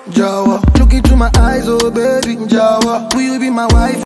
Jawa, look into my eyes, oh baby, Jawa, will you be my wife?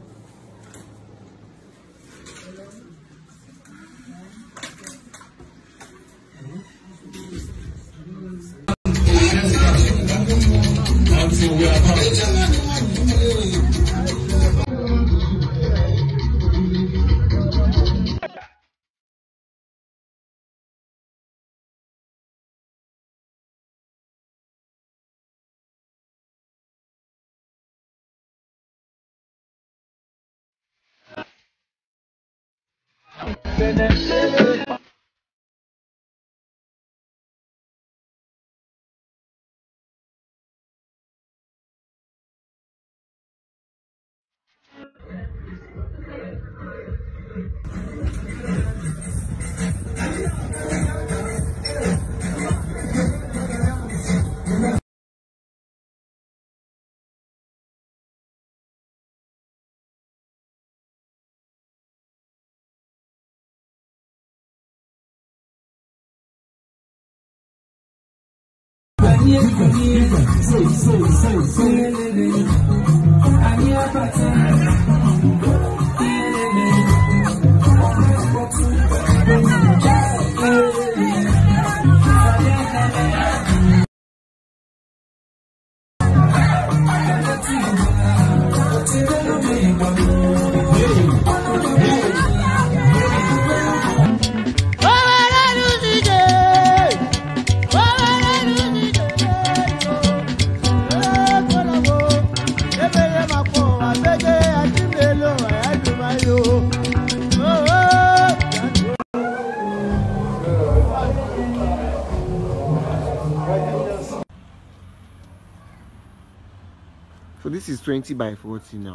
So this is 20 by 40 now.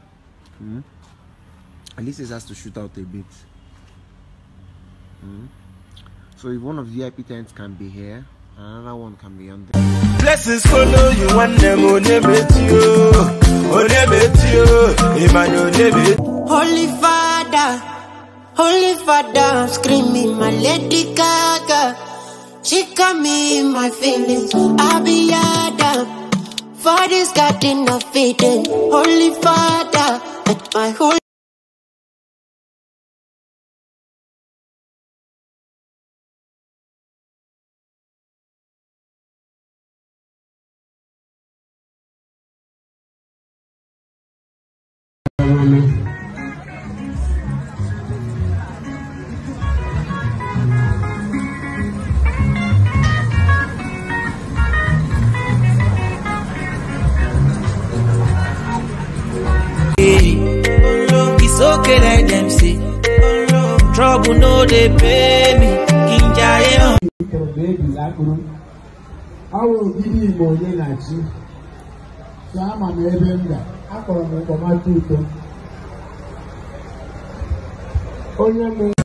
At least it has to shoot out a bit. So if one of the VIP tents can be here, another one can be on there. Blessings follow you one them Holy Father, I'm screaming my Lady Gaga. She got me in my feelings. I'll be Adam. Father's got enough feeding. Holy Father, at my holy. It's okay, let them say. Trouble no they pay me. Kinja I will give you more than I see. So I'm a baby. I call me for my tutor.